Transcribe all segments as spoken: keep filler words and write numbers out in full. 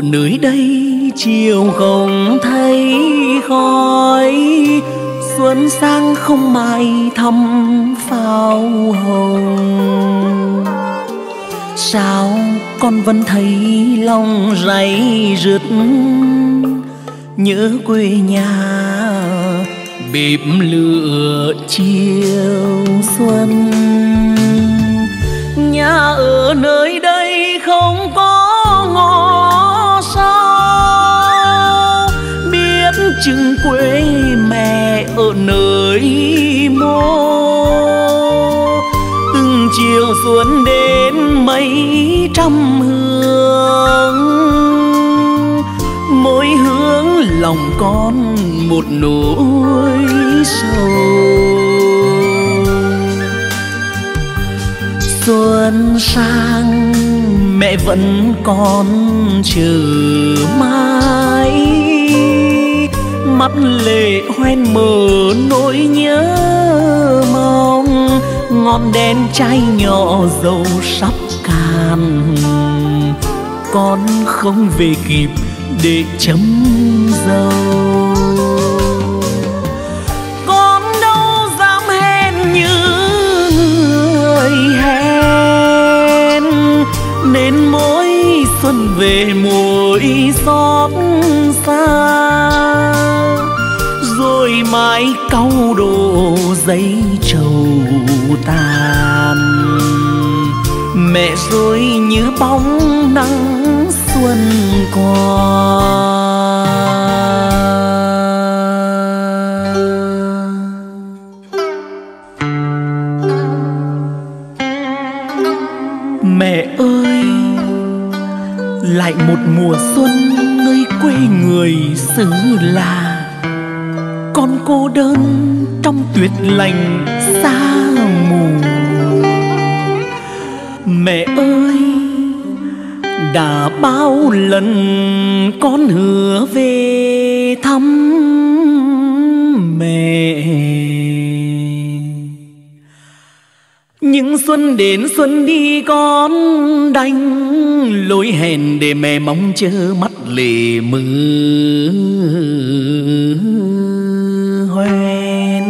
nơi đây chiều không thấy khói, xuân sang không mai thăm pháo hồng. Sao con vẫn thấy lòng ray rứt, nhớ quê nhà bếp lửa chiều xuân. Nhà ở nơi đây không có ngõ sao, biết chừng quê mẹ ở nơi mô. Từng chiều xuân đến mấy trăm hương, mỗi hướng lòng con một nỗi sầu. Xuân sang mẹ vẫn còn chờ mãi, mắt lệ hoen mờ nỗi nhớ mong. Ngọn đèn cháy nhỏ dầu sắp cạn, con không về kịp để chấm dầu. Con đâu dám hẹn như người hẹn, nên mỗi xuân về mỗi xót xa. Rồi mãi cau đổ giấy trầu tàn, mẹ rồi như bóng nắng xuân qua. Mẹ ơi, lại một mùa xuân nơi quê người xứ lạ. Con cô đơn trong tuyết lạnh xa mù. Mẹ ơi, đã bao lần con hứa về thăm mẹ, nhưng xuân đến xuân đi con đành lối hẹn để mẹ mong chờ mắt lệ mưa hoen.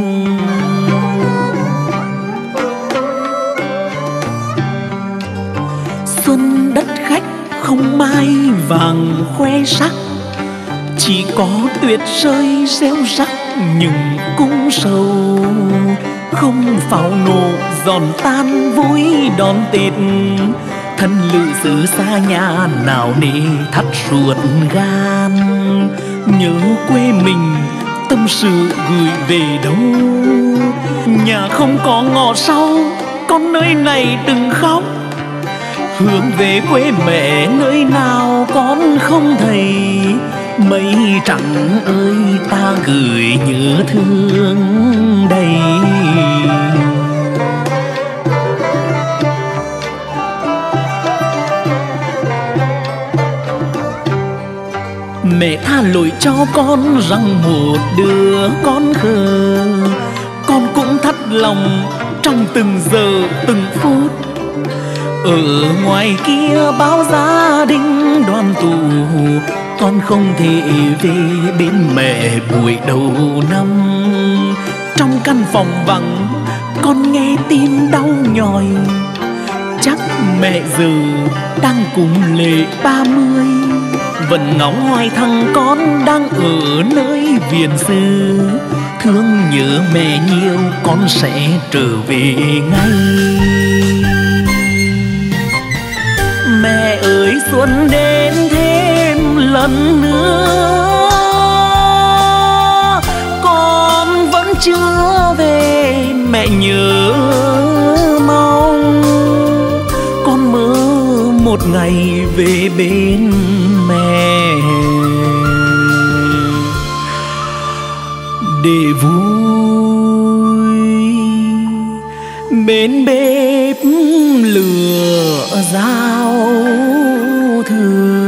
Xuân đất khách không mai vàng khoe sắc, chỉ có tuyết rơi reo rắc những cung sầu. Không pháo nổ giòn tan vui đón Tết, thân lự xứ xa nhà nào nề thắt ruột gan. Nhớ quê mình tâm sự gửi về đâu, nhà không có ngõ sau con nơi này đừng khóc. Hướng về quê mẹ nơi nào con không thấy, mây trắng ơi ta gửi nhớ thương đầy. Mẹ tha lỗi cho con rằng một đứa con khờ, con cũng thắt lòng trong từng giờ từng phút. Ở ngoài kia bao gia đình đoàn tụ, con không thể về bên mẹ buổi đầu năm. Trong căn phòng vắng con nghe tim đau nhói, chắc mẹ giờ đang cùng lễ ba mươi. Vẫn ngóng hoài thằng con đang ở nơi viền xứ, thương nhớ mẹ nhiều con sẽ trở về ngay. Mẹ ơi xuân đến thêm lần nữa, con vẫn chưa về mẹ nhớ mong. Con mơ một ngày về bên mẹ để vui bên bếp lửa giao thừa.